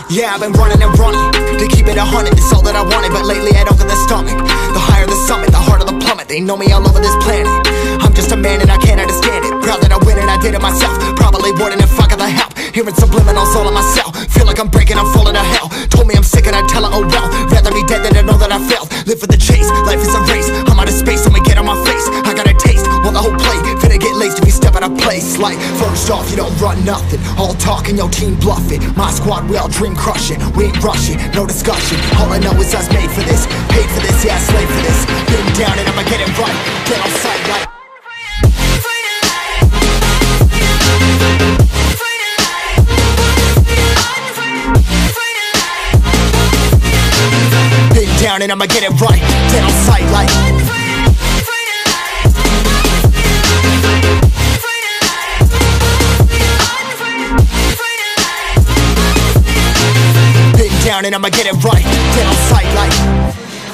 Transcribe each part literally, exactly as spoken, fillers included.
Yeah, I've been running and running to keep it a hundred, it's all that I wanted. But lately I don't get the stomach. The higher the summit, the harder the plummet. They know me all over this planet. I'm just a man and I can't understand it. Proud that I win and I did it myself. Probably wouldn't if I got the help. Hearing subliminals all on myself. Feel like I'm breaking, I'm falling to hell. Told me I'm sick and I tell her, oh well. Rather be dead than to know that I failed. Live for the chase, life is a race. I'm out of space, I'ma get on my face. I got a taste, well the whole plate finna get laced if you step out of place. Like, first off, you don't run nothing. All talk and your team bluff it. My squad, we all dream crushing. We ain't rushing, no discussion. All I know is I was made for this. Paid for this, yeah, slave for this. Been down and I'ma get it right. Get on sight like down and I'ma get it right. Dead on sight like been down and I'ma get it right. Dead on sight like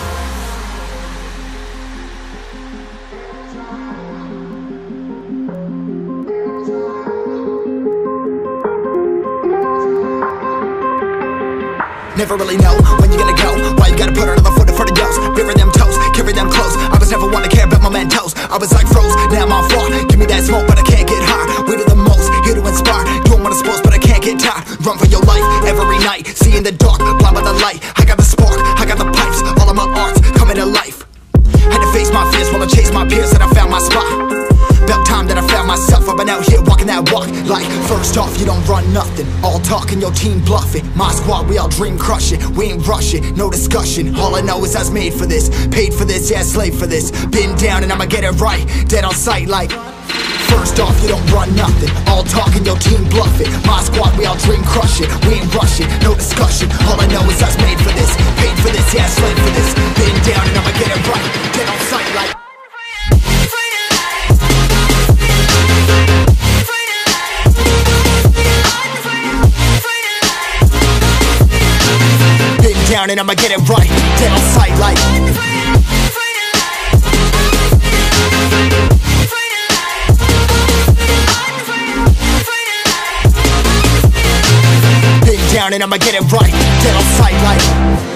never really know when you're gonna go. Why you gotta put another foot in front of yours? Bury them toes, carry them close. I was never one to care about my mentos. I was like froze, now I'm on floor. Give me that smoke, but I can't get high. We do the most, here to inspire. Doing what I'm supposed, but I can't get tired. Run for your life, every night. See in the dark, blind by the light. I got the spark, I got the pipes. All of my arts coming to life. Had to face my fears while I chased my peers, and I found my spot. About time that I found myself. I've been out here walking that walk. Like, first off, you don't run nothing. All talk and your team bluffing. My squad, we all dream crushing. We ain't rushing, no discussion. All I know is I was made for this. Paid for this, yeah, slave for this. Been down and I'ma get it right. Dead on sight like first off, you don't run nothing. All talk and your team bluffing. My squad, we all dream crushing. We ain't rushing, no discussion. All I know is I was made for this. Paid for this, yeah, slave for this. Been down and I'ma get it right. Dead on sight like down and I'ma get it right. Dead on sight like been down and I'ma get it right. Dead on sight like